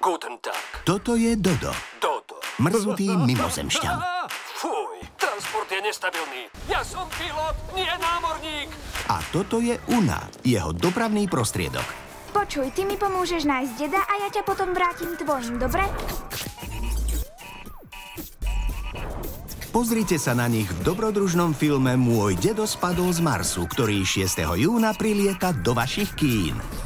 Guten Tag. Toto je Dodo. Dodo. Mrzutý mimozemšťan. Fuj, transport je nestabilný. Ja som pilot, nie námorník. A toto je Una, jeho dopravný prostriedok. Počuj, ty mi pomôžeš nájsť deda a ja ťa potom vrátim tvojim, dobre? Pozrite sa na nich v dobrodružnom filme Môj dedo spadol z Marsu, ktorý 6. júna prilieta do vašich kín.